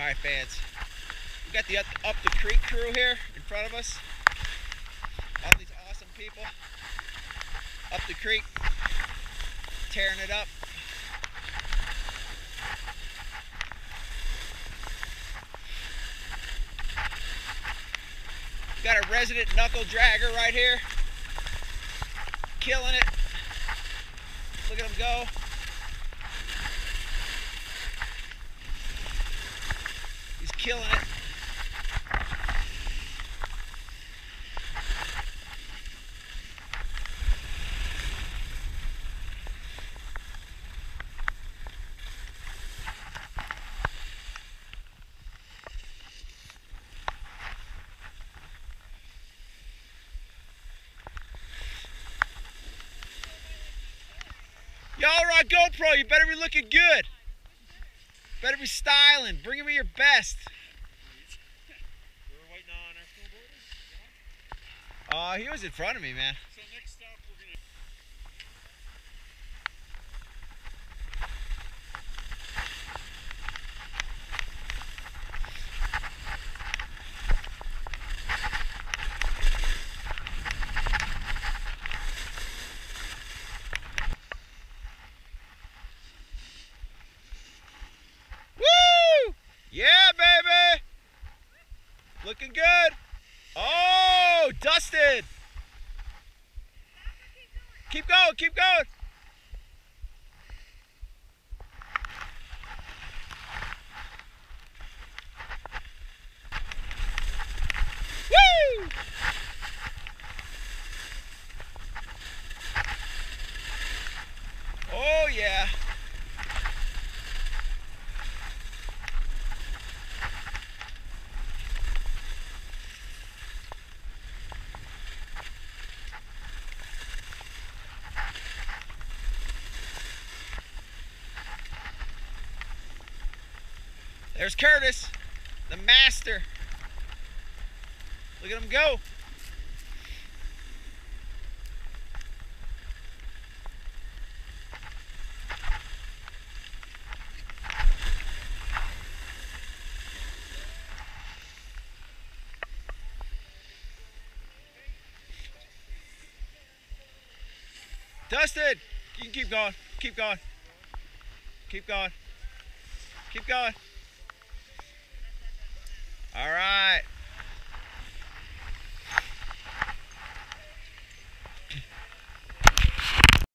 Alright fans, we got the up the creek crew here in front of us. All these awesome people up the creek, tearing it up. Got a resident knuckle dragger right here, killing it. Look at him go. He's killing it. Y'all are on GoPro, you better be looking good. Better be styling, bring me your best. We're waiting on our snowboarder? He was in front of me, man. So next stop we're gonna... Yeah, baby! Looking good. Oh, dusted. Keep going, keep going. Woo! Oh, yeah. There's Curtis, the master. Look at him go. Dusted, you can keep going, keep going, keep going, keep going. All right.